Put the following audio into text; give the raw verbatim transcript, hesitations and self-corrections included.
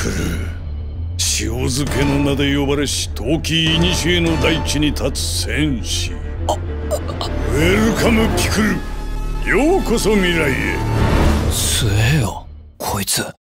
クル、塩漬けの名で呼ばれし陶器古の大地に立つ戦士。ウェルカムピクル、ようこそ未来へ。 強えよこいつ。